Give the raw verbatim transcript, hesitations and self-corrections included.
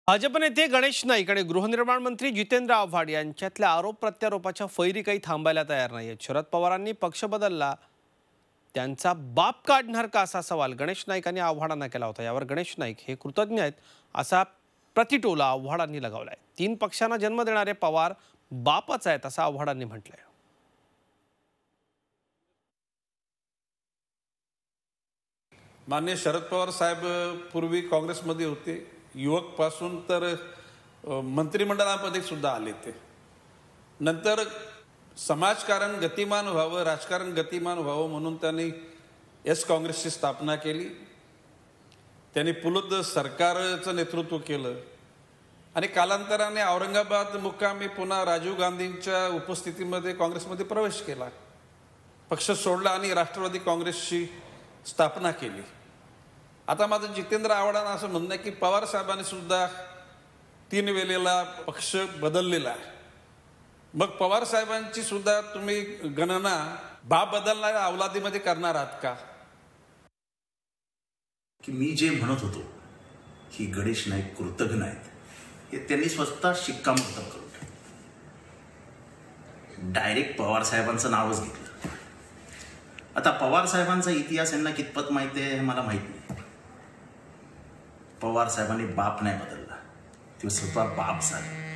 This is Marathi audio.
भाजप नेते गणेश नाईक आणि गृहनिर्माण मंत्री जितेंद्र आव्हाड यांच्यातल्या आरोप प्रत्यारोपाच्या फैरी काही थांबायला तयार नाहीत। शरद पवारांनी पक्ष बदलला, त्यांचा बाप काढणार का असा सवाल गणेश नाईकांनी आव्हाडांना केला होता। यावर गणेश नाईक हे कृतज्ञ आहेत असा प्रतिटोला आव्हाडांनी लगावलाय। तीन पक्षांना जन्म देणारे पवार बापच आहेत असं आव्हाडांनी म्हटलंय। माननीय शरद पवार साहेब पूर्वी काँग्रेसमध्ये होते, युवक पासून तर मंत्रिमंडळामध्ये सुद्धा आले। ते नंतर समाजकारण गतिमान व्हावं, राजकारण गतिमान व्हावं म्हणून त्यांनी एस काँग्रेसची स्थापना केली। त्यांनी पुलद सरकारचं नेतृत्व केलं आणि कालांतराने औरंगाबाद मुक्कामी पुन्हा राजीव गांधींच्या उपस्थितीमध्ये काँग्रेसमध्ये प्रवेश केला, पक्ष सोडला आणि राष्ट्रवादी काँग्रेसची स्थापना केली। आता माझं जितेंद्र आव्हाडांना असं म्हणणं आहे की पवार साहेबांनी सुद्धा तीन वेळेला पक्ष बदललेला आहे, मग पवार साहेबांची सुद्धा तुम्ही गणना बाप बदलणाऱ्या अवलादीमध्ये करणार आहात का? की मी जे म्हणत होतो की गणेश नाईक कृतज्ञ आहेत, हे त्यांनी स्वतः शिक्कामोर्तब करून डायरेक्ट पवार साहेबांचं नावच घेतलं। आता पवार साहेबांचा इतिहास यांना कितपत माहिती आहे हे मला माहित नाही। पवार साहेबांनी बाप नाही बदलला, ते स्वतः बाप झाले।